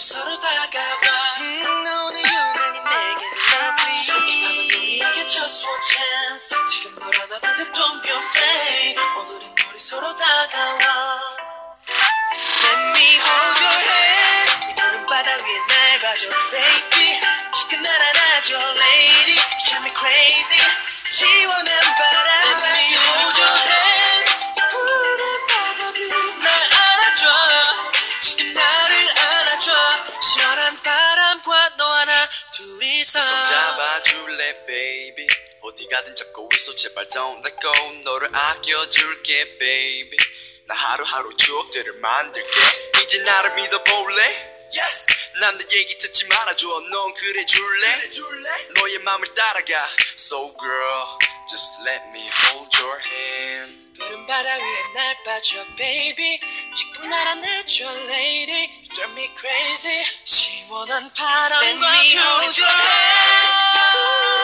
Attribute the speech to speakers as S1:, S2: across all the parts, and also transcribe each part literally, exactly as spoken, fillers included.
S1: 서로 다가와 음, 오늘 유난히 내겐 lovely 이 밤은 우리에게 just one chance 지금 널 안아본데 don't be afraid 오늘은 우리 서로 다가와 Let me hold your hand 이 푸른 바다 위에 날 봐줘 baby 지금 날 안아줘 lady You drive me crazy 시원한 바람 Let me hold your hand 이 푸른 바다 위에 날 안아줘 지금 나를 안아줘 시원한 바람과 너 하나 둘이서
S2: 손 잡아줄래 baby 어디 가든 잡고 있어 제발 don't let go 너를 아껴줄게 baby 나 하루하루 추억들을 만들게 이제 나를 믿어볼래 yeah. 난 내 얘기 듣지 말아줘 넌 그래줄래 너의 맘을 따라가 So girl just let me hold your hand
S1: 푸른 바다 위에 날 빠져 baby 지금 날 안아줘 lady You drive me crazy 시원한 바람과 Let me hold your hand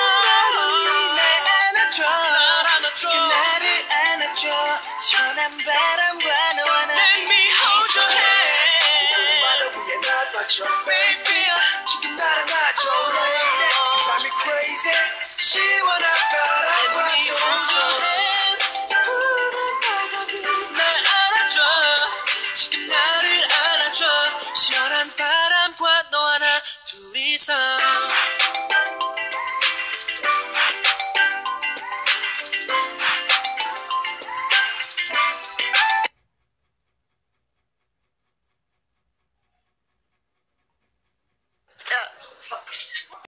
S1: 날 안아줘 지금 나를 안아줘 시원한 바람과 너 하나 Let me hold your hand 푸른 바다 위에 날 빠져 baby 지금 날 안아줘 lady You drive me crazy